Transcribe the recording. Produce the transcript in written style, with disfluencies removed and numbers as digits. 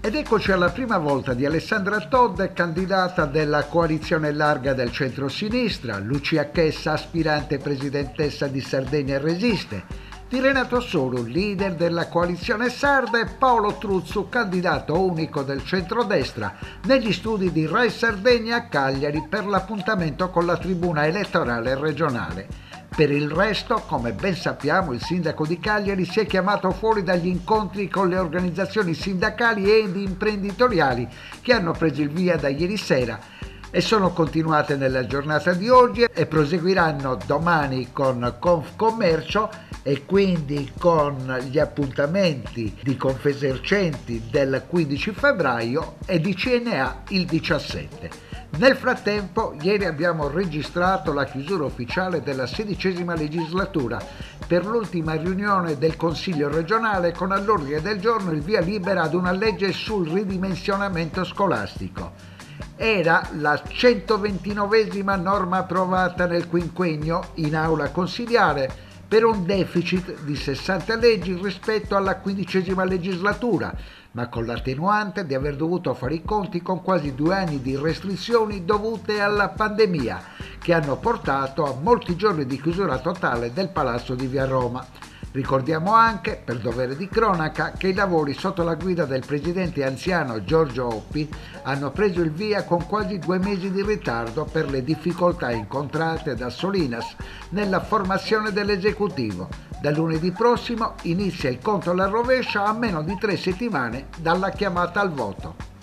Ed eccoci alla prima volta di Alessandra Todde, candidata della coalizione larga del centro-sinistra, Lucia Chessa, aspirante presidentessa di Sardegna Resiste, di Renato Soru, leader della coalizione sarda, e Paolo Truzzu, candidato unico del centrodestra, negli studi di Rai Sardegna a Cagliari per l'appuntamento con la tribuna elettorale regionale. Per il resto, come ben sappiamo, il sindaco di Cagliari si è chiamato fuori dagli incontri con le organizzazioni sindacali ed imprenditoriali che hanno preso il via da ieri sera e sono continuate nella giornata di oggi e proseguiranno domani con Confcommercio e quindi con gli appuntamenti di Confesercenti del 15 febbraio e di CNA il 17. Nel frattempo, ieri abbiamo registrato la chiusura ufficiale della XVI legislatura per l'ultima riunione del Consiglio regionale con all'ordine del giorno il via libera ad una legge sul ridimensionamento scolastico. Era la 129esima norma approvata nel quinquennio in aula consiliare per un deficit di 60 leggi rispetto alla 15ª legislatura, ma con l'attenuante di aver dovuto fare i conti con quasi 2 anni di restrizioni dovute alla pandemia, che hanno portato a molti giorni di chiusura totale del Palazzo di Via Roma. Ricordiamo anche, per dovere di cronaca, che i lavori sotto la guida del presidente anziano Giorgio Oppi hanno preso il via con quasi 2 mesi di ritardo per le difficoltà incontrate da Solinas nella formazione dell'esecutivo. Da lunedì prossimo inizia il conto alla rovescia a meno di 3 settimane dalla chiamata al voto.